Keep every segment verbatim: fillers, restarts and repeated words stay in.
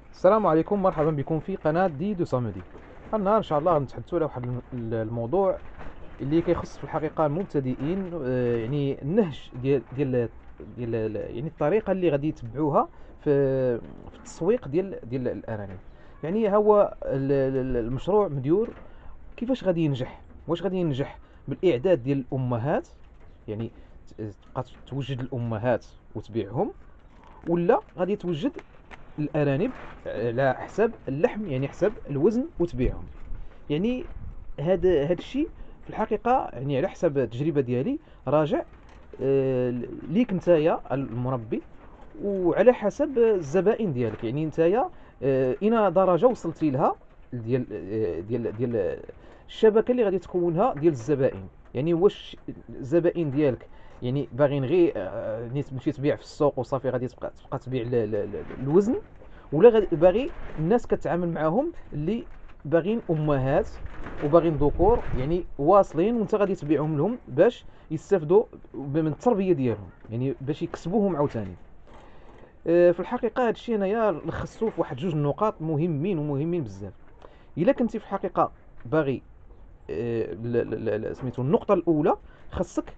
السلام عليكم، مرحبا بكم في قناة دي دو سامدي. النهار ان شاء الله غنتحدثوا على واحد الم- الموضوع اللي كيخص في الحقيقة المبتدئين. آه، يعني النهج ديال ديال ديال يعني الطريقة اللي غادي يتبعوها في في التسويق ديال ديال الأرانب. يعني ها هو ال- ال- المشروع مديور كيفاش غادي ينجح. واش غادي ينجح بالإعداد ديال الأمهات، يعني ت- تبقى توجد الأمهات وتبيعهم، ولا غادي توجد الارانب على حساب اللحم، يعني حساب الوزن وتبيعهم. يعني هذا هذا الشيء في الحقيقه، يعني على حسب التجربه ديالي، راجع آه، ليك نتايا المربي، وعلى حسب الزبائن ديالك. يعني نتايا آه، الى درجه وصلتي لها ديال آه، ديال ديال الشبكه اللي غادي تكونها ديال الزبائن. يعني واش الزبائن ديالك يعني باغيين غير آه، نيت تمشي تبيع في السوق وصافي، غادي تبقى تبقى تبيع ال- ال- ال- الوزن، ولا غادي باغي الناس كتعامل معاهم اللي باغيين امهات وباغيين ذكور، يعني واصلين، وانت غادي تبيعهم لهم باش يستافدوا من التربيه ديالهم، يعني باش يكسبوهم عاوتاني. آه، في الحقيقه هذا الشيء انايا لخصو في واحد جوج نقاط مهمين ومهمين بزاف. الا كنتي في الحقيقه باغي آه، ل- ل- ل- سميتو النقطه الاولى، خاصك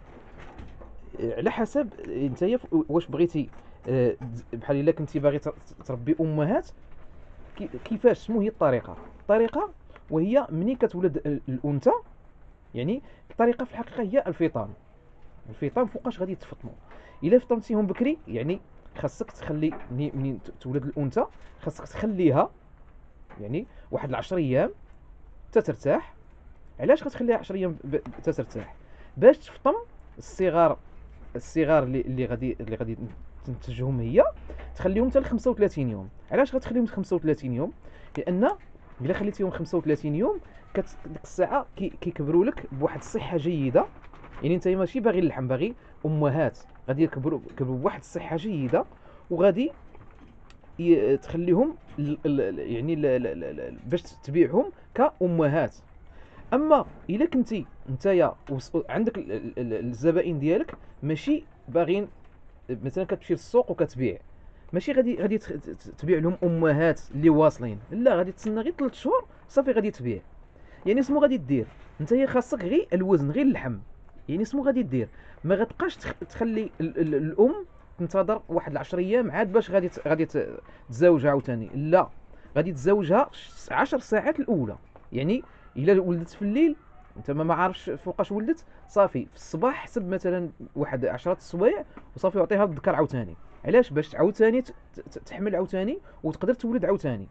آه، على حسب نتايا واش بغيتي آه، بحال الا كنتي باغي تر- تربي امهات، كي- كيفاش، شنو هي الطريقه الطريقه وهي ملي كتولد ال- الانثى. يعني الطريقه في الحقيقه هي الفطام. الفطام فوقاش غادي تفطموا. الا فطمتيهم بكري، يعني خاصك تخلي مني منين تولد الانثى، خاصك تخليها يعني واحد العشر ايام حتى ترتاح. علاش كتخليها عشر ايام حتى ترتاح؟ باش تفطم الصغار. الصغار اللي اللي غادي اللي غادي تنتجهم هي، تخليهم حتى ل خمسة وثلاثين يوم. علاش غتخليهم خمسة وثلاثين يوم؟ لان الا خليتيهم خمسة وثلاثين يوم، كت... ديك الساعه كي... كيكبروا لك بواحد الصحه جيده. يعني انت ماشي باغي اللحم، باغي امهات غادي يكبروا يكبروا بواحد الصحه جيده، وغادي ي... تخليهم ال... ال... يعني ال... ال... ال... ال- باش تبيعهم كامهات. اما الا كنتي نتايا وص- عندك ال- ال- ال- الزبائن ديالك ماشي باغيين، مثلا كتمشي للسوق وكتبيع، ماشي غادي غادي تخ- ت- تبيع لهم امهات اللي واصلين، لا، غادي تسنى غير ثلاث شهور صافي غادي تبيع. يعني اسمو غادي دير نتايا خاصك غير الوزن، غير اللحم. يعني اسمو غادي دير، ما غتبقاش تخ- تخلي ال ال الام تنتظر واحد العشر ايام عاد باش غادي ت- غادي ت- تزوجها عاوتاني، لا، غادي تزوجها عشر ساعات الاولى. يعني الا ولدت في الليل، انت ما ما عارفش فوقاش ولدت، صافي في الصباح حسب مثلا واحد عشرة السوايع وصافي وعطيها الذكر عاوتاني. علاش؟ باش عاوتاني ت- ت- تحمل عاوتاني وتقدر تولد عاوتاني.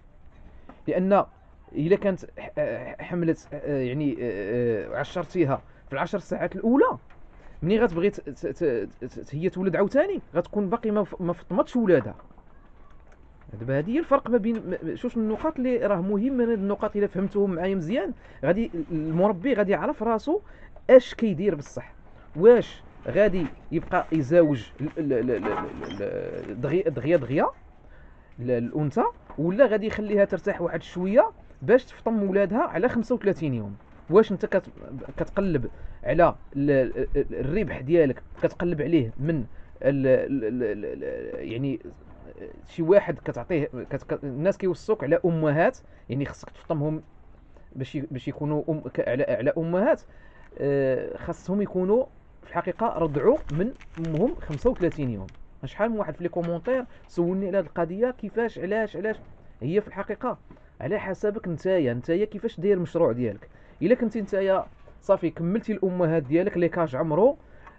لان الا كانت حملت يعني عشرتيها في العشر ساعات الاولى، ملي غتبغي ت- ت- ت- هي تولد عاوتاني غتكون باقي ما ف- ما فطمتش ولادها. دابا هذه هي الفرق ما بين م- شوش من النقاط اللي راه مهم. من هاد النقاط الا فهمتوهم معايا مزيان، غادي المربي غادي يعرف راسو اش كيدير بصح. واش غادي يبقى يزاوج ال- ال- ال- ال- ال- دغيا دغيا دغيا الانثى، ولا غادي يخليها ترتاح واحد شويه باش تفطم ولادها على خمسة وثلاثين يوم. واش انت كت... كتقلب على ال- ال- الربح ديالك، كتقلب عليه من ال... ال... ال... ال... يعني شي واحد كتعطيه كت... كت- الناس كيوصوك على امهات، يعني خصك تفطمهم باش ي... باش يكونوا أم... ك- على على امهات. آه، خاصهم يكونوا في الحقيقه رضعوا من امهم خمسة وثلاثين يوم. شحال من واحد في لي كومونتير سولني على هذه القضيه، كيفاش، علاش علاش. هي في الحقيقه على حسابك نتايا نتايا كيفاش داير المشروع ديالك. الا كنتي نتايا صافي كملتي الامهات ديالك لي كاج عمرو،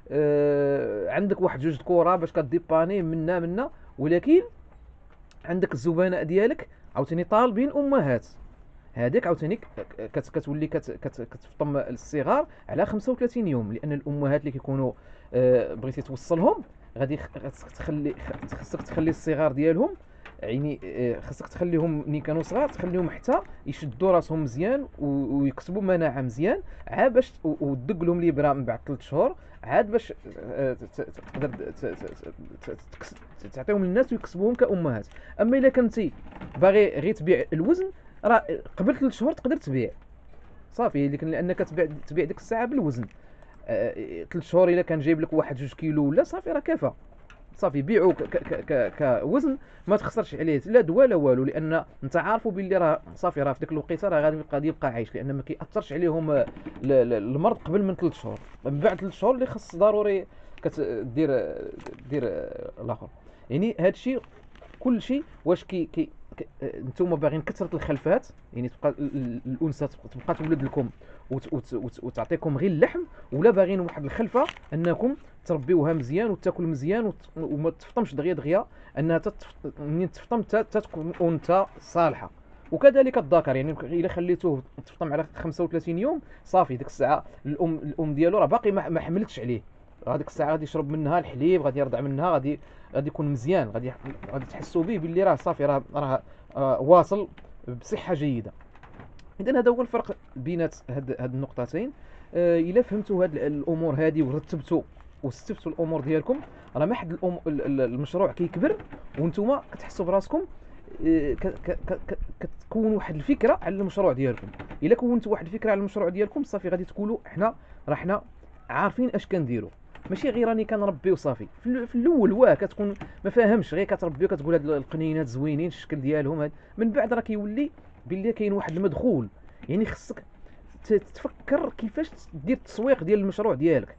آه عندك واحد جوج كره باش كديباني منا منا، ولكن عندك الزبناء ديالك عاوتاني طالبين امهات، هذاك عاوتاني كت كتولي كت كت كتفطم الصغار على خمسة وثلاثين يوم. لان الامهات اللي كيكونوا آه، بغيتي توصلهم، غادي خصك تخلي خصك تخلي الصغار ديالهم، يعني آه، خصك تخليهم ملي كانوا صغار تخليهم حتى يشدوا راسهم مزيان و- ويكسبوا مناعه مزيان، عاد باش و- وتدق لهم الابره من بعد ثلاث شهور، عاد باش آه، ت- ت- تقدر ت- ت- ت- ت- تعطيهم للناس ويكسبوهم كامهات. اما الا كنتي باغي غير تبيع الوزن، راه قبل ثلاث شهور تقدر تبيع صافي، لكن لانك تبيع تبيع ديك الساعه بالوزن. آه، ثلاث شهور الا كان جايب لك واحد جوج كيلو ولا صافي راه كافى. صافي بيعوا ك- ك- ك- كوزن، ما تخسرش عليه لا دواء لا والو، لان انت عارفوا باللي راه صافي راه في ديك الوقيته راه غادي يبقى يبقى عايش، لان ما كيأثرش عليهم ال- ال- المرض قبل من ثلاث شهور. من بعد ثلاث شهور اللي خص ضروري كتدير دير الاخر. يعني هادشي كل شيء واش كي كي ك- نتوما باغيين كثره الخلفات، يعني تبقى ال- ال- الانثى تبقى تولد لكم وت- وت- وت- وتعطيكم غير اللحم، ولا باغيين واحد الخلفه انكم تربيوها مزيان وتاكل مزيان وت- وما تفطمش دغيا دغيا، انها تتف- منين تفطم تا- تتكون انثى صالحه. وكذلك الذكر، يعني الا خليتوه تفطم على خمسة وثلاثين يوم صافي ديك الساعه الام الام ديالو راه باقي ما ما حملتش عليه، هذيك الساعه غادي يشرب منها الحليب، غادي يرضع منها، غادي غادي يكون مزيان، غادي غادي تحسوا به باللي راه صافي راه راه راه واصل بصحه جيده. اذا هذا هو الفرق بينات هاد هاد النقطتين. آه، الا فهمتوا هاد الامور هادي ورتبتوا واستفتوا الامور ديالكم، راه ما حد الأم... ال- ال- المشروع كيكبر وانتم كتحسوا براسكم آه، ك... ك... ك... ك- كتكون واحد الفكره على المشروع ديالكم. الا كونتوا واحد الفكره على المشروع ديالكم صافي غادي تقولوا حنا راه حنا عارفين اش كنديروا، ماشي غير راني كنربي وصافي. في ال- في الاول واه كتكون ما فاهمش، غير كتربي وكتقول هاد القنينات زوينين الشكل ديالهم هاد. من بعد راه كيولي باللي كاين واحد المدخول، يعني خصك ت- تفكر كيفاش دير التسويق ديال المشروع ديالك.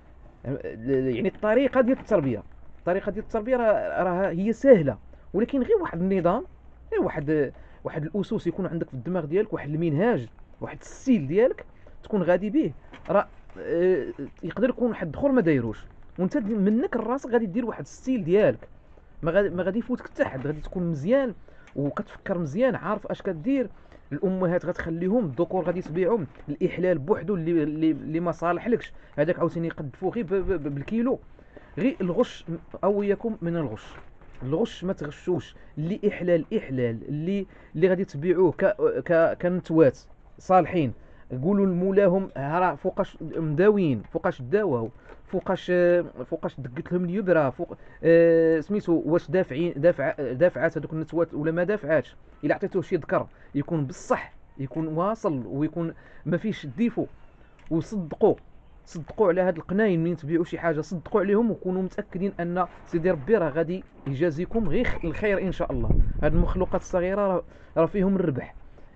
يعني الطريقه ديال التربيه، الطريقه ديال التربيه راه راه هي سهله، ولكن غير واحد النظام، غير واحد واحد الاسس يكون عندك في الدماغ ديالك، واحد المنهاج، واحد السيل ديالك تكون غادي به، راه آه، يقدر يكون واحد اخر ما دايروش، وانت منك الراس غادي دير واحد السيل ديالك. ما غادي ما غادي يفوتك حتى حد، غادي تكون مزيان وكتفكر مزيان، عارف اش كدير. الامهات غتخليهم، الذكور غادي تبيعهم، الاحلال بوحدو اللي اللي, اللي ما صالحلكش هذاك عاوتاني يقدفوه غير ب- ب- بالكيلو. غير الغش او يكون من الغش، الغش ما تغشوش. اللي احلال احلال، اللي اللي غادي تبيعوه ك ك كنتوات صالحين، قولوا لمولاهم ها راه فوقاش مداويين، فوقاش داواو، فوقاش فوقاش دقت لهم اليبرة، فوق آه سميتو واش دافعين دافع دافعات هذوك النتوات ولا ما دافعاتش. الا عطيتوه شي ذكر يكون بصح، يكون واصل ويكون ما فيش ديفو. وصدقوا صدقوا على هاد القناين، منين تبيعوا شي حاجه صدقوا عليهم وكونوا متاكدين ان سيدي ربي راه غادي يجازيكم غير الخير ان شاء الله. هاد المخلوقات الصغيره راه راه فيهم الربح،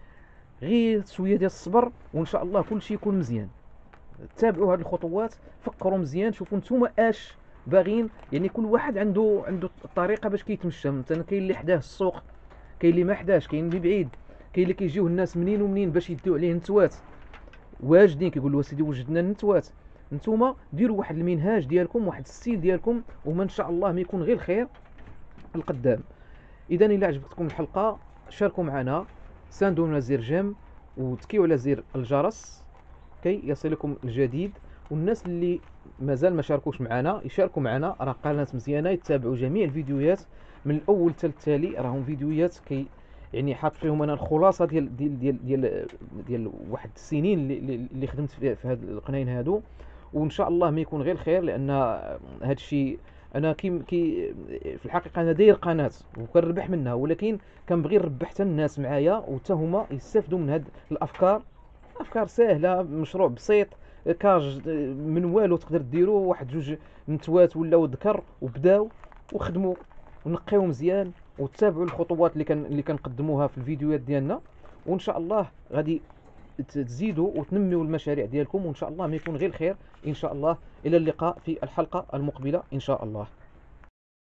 غير شويه ديال الصبر وان شاء الله كل شيء يكون مزيان. تابعوا هاد الخطوات، فكروا مزيان، شوفوا نتوما اش باغيين. يعني كل واحد عنده عنده الطريقه باش كيتمشى. مثلا كاين اللي حداه السوق، كاين اللي ما حداش، كاين اللي بعيد، كاين اللي كيجيو الناس منين ومنين باش يديو عليه نتوات واجدين، كيقولوا سيدي وجدنا النتوات. نتوما ديروا واحد المنهاج ديالكم، واحد السيل ديالكم، وما ان شاء الله ما يكون غير الخير القدام. اذا الى عجبتكم الحلقه شاركوا معنا، ساندوا لنا زر جيم، وتكيوا على زر الجرس كي يصلكم الجديد. والناس اللي مازال ما شاركوش معنا يشاركوا معنا، راه قناه مزيانه، يتابعوا جميع الفيديوهات من الاول حتى التالي، راهم فيديوهات كي يعني حاط فيهم انا الخلاصه ديال ديال ديال ديال, ديال واحد السنين اللي, اللي خدمت في, في هاد القناين هادو. وان شاء الله ما يكون غير الخير، لان هاد الشيء انا كي كي في الحقيقه انا داير قناه وكنربح منها، ولكن كنبغي نربح حتى الناس معايا وحتى هما يستافدوا من هاد الافكار. افكار سهله، مشروع بسيط، كاج من والو تقدر ديرو واحد جوج نتوات ولا ذكر وبداو وخدموا ونقيو مزيان، وتتابعوا الخطوات اللي كان اللي كنقدموها في الفيديوهات ديالنا. وان شاء الله غادي تزيدوا وتنميوا المشاريع ديالكم، وان شاء الله ما يكون غير الخير ان شاء الله. الى اللقاء في الحلقه المقبله ان شاء الله.